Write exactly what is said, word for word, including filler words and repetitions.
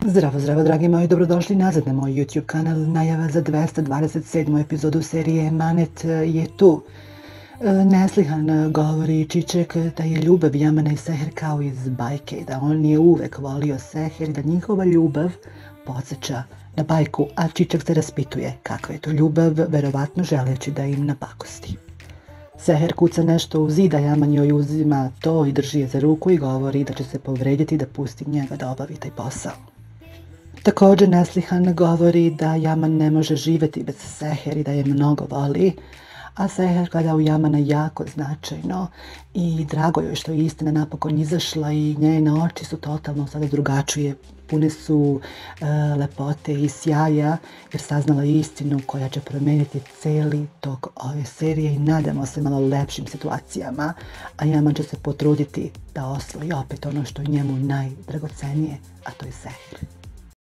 Zdravo, zdravo, dragi moji, dobrodošli nazad na moj YouTube kanal. Najava za dvesta dvadeset sedmu epizodu serije Emanet je tu. Neslihan govori Čiček da je ljubav Jamana i Seher kao iz bajke i da on je uvek volio Seher i da njihova ljubav podsjeća na bajku, a Čiček se raspituje kakva je to ljubav, verovatno želeći da im napakosti. Seher kuca nešto u zid, a Jaman joj uzima to i drži je za ruku i govori da će se povrediti da pusti njega da obavi taj posao. Također Neslihan govori da Jaman ne može živjeti bez Seher i da je mnogo voli, a Seher gleda u Jamana jako značajno i drago joj što je istina napokon izašla i njene oči su totalno sada drugačije. Pune su e, lepote i sjaja jer saznala istinu koja će promijeniti cijeli tok ove serije i nadamo se malo lepšim situacijama, a Jaman će se potruditi da osvoji opet ono što je njemu najdragocenije, a to je Seher.